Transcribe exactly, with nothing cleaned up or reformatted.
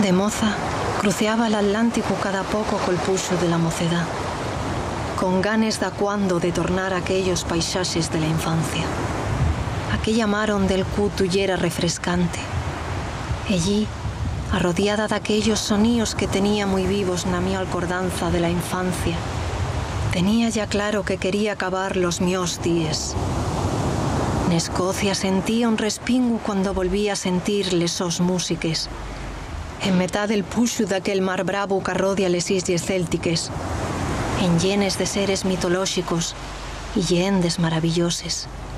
De moza, cruceaba l'Atlàntico cada poco col puxo de la mocedad, con ganes dacuando de tornar a aquellos paisajes de la infancia. Aquella mar onde el cu tuyera refrescante. Allí, arrodeada de aquellos soníos que tenía muy vivos na mi alcordanza de la infancia, tenía ya claro que quería acabar los mios días. En Escocia sentía un respingo cuando volvía a sentir les sos músiques. En metà del puxo d'aquel mar bravo que arrodia les isles céltiques, en llenes de seres mitolóxicos y lleendes maravilloses.